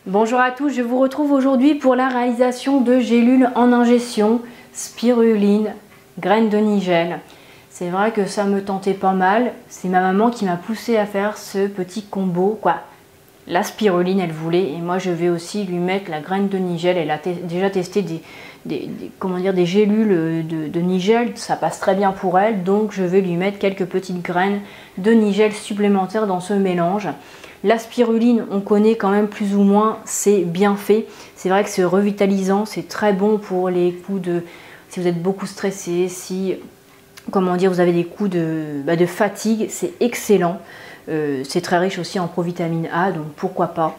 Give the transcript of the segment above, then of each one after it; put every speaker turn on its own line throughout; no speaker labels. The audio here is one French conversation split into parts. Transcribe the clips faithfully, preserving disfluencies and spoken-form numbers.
Bonjour à tous, je vous retrouve aujourd'hui pour la réalisation de gélules en ingestion, spiruline, graines de nigel. C'est vrai que ça me tentait pas mal, c'est ma maman qui m'a poussé à faire ce petit combo, quoi. La spiruline elle voulait, et moi je vais aussi lui mettre la graine de nigel. Elle a te déjà testé des, des, des, comment dire, des gélules de, de nigel, ça passe très bien pour elle, donc je vais lui mettre quelques petites graines de nigel supplémentaires dans ce mélange. La spiruline, on connaît quand même plus ou moins ses bienfaits. C'est vrai que c'est revitalisant, c'est très bon pour les coups de... Si vous êtes beaucoup stressé, si, comment dire, vous avez des coups de, bah, de fatigue, c'est excellent. Euh, c'est très riche aussi en provitamine A, donc pourquoi pas.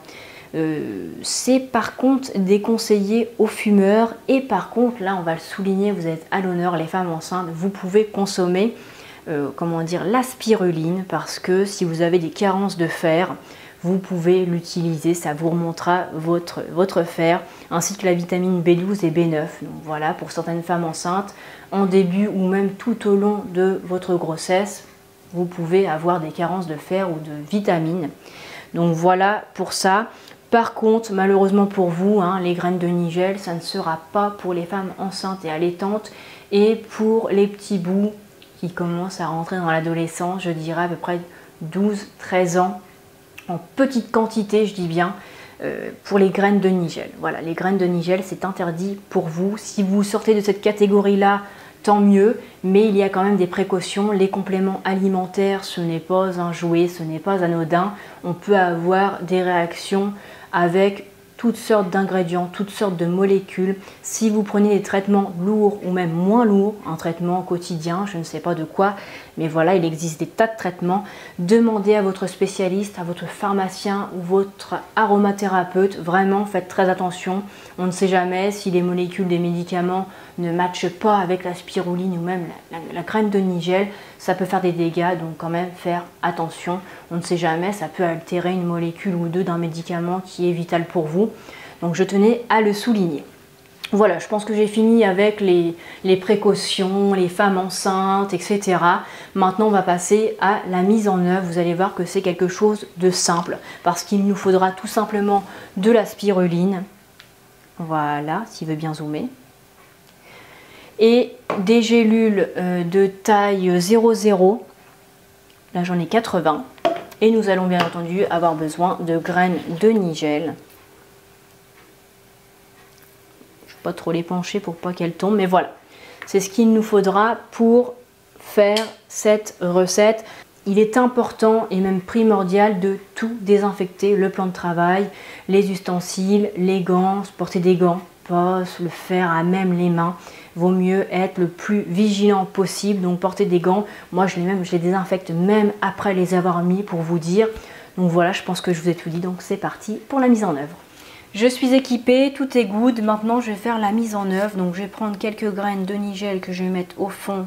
Euh, c'est par contre déconseillé aux fumeurs. Et par contre, là on va le souligner, vous êtes à l'honneur, les femmes enceintes, vous pouvez consommer Euh, comment dire, la spiruline, parce que si vous avez des carences de fer, vous pouvez l'utiliser, ça vous remontera votre, votre fer, ainsi que la vitamine B douze et B neuf. Donc voilà, pour certaines femmes enceintes, en début ou même tout au long de votre grossesse, vous pouvez avoir des carences de fer ou de vitamines. Donc voilà pour ça. Par contre, malheureusement pour vous, hein, les graines de nigel, ça ne sera pas pour les femmes enceintes et allaitantes, et pour les petits bouts qui commencent à rentrer dans l'adolescence, je dirais à peu près douze treize ans, en petite quantité, je dis bien, euh, pour les graines de nigel. Voilà, les graines de nigel, c'est interdit pour vous. Si vous sortez de cette catégorie-là, tant mieux, mais il y a quand même des précautions. Les compléments alimentaires, ce n'est pas un jouet, ce n'est pas anodin. On peut avoir des réactions avec toutes sortes d'ingrédients, toutes sortes de molécules. Si vous prenez des traitements lourds ou même moins lourds, un traitement quotidien, je ne sais pas de quoi, mais voilà, il existe des tas de traitements. Demandez à votre spécialiste, à votre pharmacien ou votre aromathérapeute. Vraiment, faites très attention. On ne sait jamais si les molécules des médicaments ne matchent pas avec la spiruline ou même la, la, la graine de nigel. Ça peut faire des dégâts, donc quand même faire attention. On ne sait jamais, ça peut altérer une molécule ou deux d'un médicament qui est vital pour vous. Donc je tenais à le souligner. Voilà, je pense que j'ai fini avec les, les précautions, les femmes enceintes, et cetera. Maintenant, on va passer à la mise en œuvre. Vous allez voir que c'est quelque chose de simple, parce qu'il nous faudra tout simplement de la spiruline. Voilà, s'il veut bien zoomer. Et des gélules de taille zéro zéro. Là, j'en ai quatre-vingts. Et nous allons bien entendu avoir besoin de graines de nigel. Je ne vais pas trop les pencher pour pas qu'elles tombent, mais voilà. C'est ce qu'il nous faudra pour faire cette recette. Il est important et même primordial de tout désinfecter, le plan de travail, les ustensiles, les gants, porter des gants, pas se le faire à même les mains. Vaut mieux être le plus vigilant possible, donc porter des gants. Moi je les, même, je les désinfecte même après les avoir mis, pour vous dire. Donc voilà, je pense que je vous ai tout dit, donc c'est parti pour la mise en œuvre. Je suis équipée, tout est good. Maintenant je vais faire la mise en œuvre. Donc je vais prendre quelques graines de nigel que je vais mettre au fond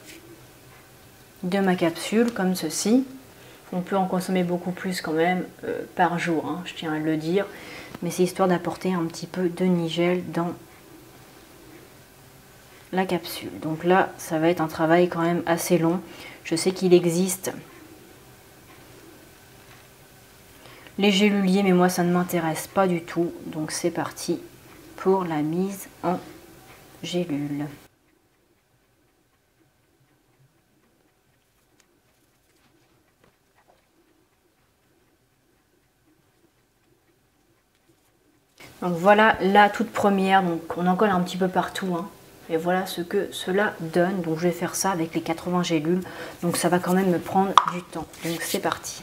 de ma capsule, comme ceci. On peut en consommer beaucoup plus quand même euh, par jour, hein, je tiens à le dire. Mais c'est histoire d'apporter un petit peu de nigel dans la capsule. Donc là, ça va être un travail quand même assez long. Je sais qu'il existe les géluliers, mais moi ça ne m'intéresse pas du tout. Donc c'est parti pour la mise en gélule. Donc voilà la toute première, donc on en colle un petit peu partout, hein. Et voilà ce que cela donne. Donc je vais faire ça avec les quatre-vingts gélules, donc ça va quand même me prendre du temps. Donc c'est parti.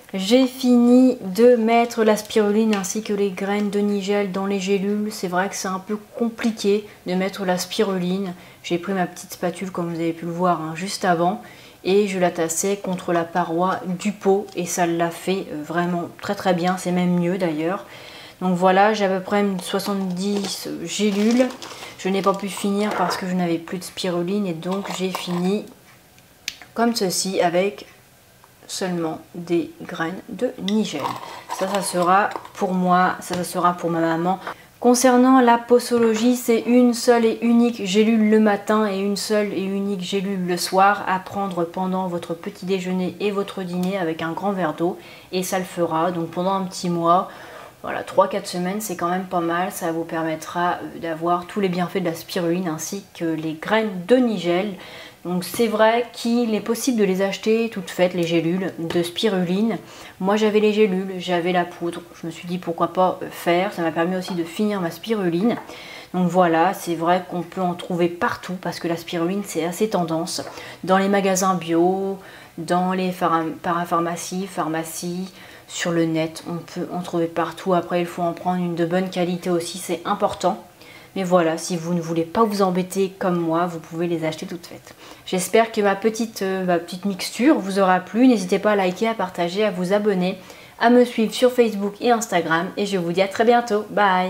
J'ai fini de mettre la spiruline ainsi que les graines de nigel dans les gélules. C'est vrai que c'est un peu compliqué de mettre la spiruline. J'ai pris ma petite spatule comme vous avez pu le voir hein, juste avant et je la tassais contre la paroi du pot et ça l'a fait vraiment très très bien. C'est même mieux d'ailleurs. Donc voilà, j'ai à peu près soixante-dix gélules. Je n'ai pas pu finir parce que je n'avais plus de spiruline et donc j'ai fini comme ceci avec seulement des graines de nigel. Ça, ça sera pour moi, ça, ça sera pour ma maman. Concernant la posologie, c'est une seule et unique gélule le matin et une seule et unique gélule le soir à prendre pendant votre petit déjeuner et votre dîner avec un grand verre d'eau et ça le fera donc pendant un petit mois. Voilà, trois quatre semaines, c'est quand même pas mal. Ça vous permettra d'avoir tous les bienfaits de la spiruline ainsi que les graines de nigel. Donc c'est vrai qu'il est possible de les acheter toutes faites, les gélules de spiruline. Moi j'avais les gélules, j'avais la poudre. Je me suis dit pourquoi pas faire. Ça m'a permis aussi de finir ma spiruline. Donc voilà, c'est vrai qu'on peut en trouver partout parce que la spiruline c'est assez tendance. Dans les magasins bio, dans les parapharmacies, pharmacies, sur le net, on peut en trouver partout. Après il faut en prendre une de bonne qualité aussi, c'est important. Mais voilà, si vous ne voulez pas vous embêter comme moi, vous pouvez les acheter toutes faites. J'espère que ma petite, euh, ma petite mixture vous aura plu. N'hésitez pas à liker, à partager, à vous abonner, à me suivre sur Facebook et Instagram. Et je vous dis à très bientôt. Bye!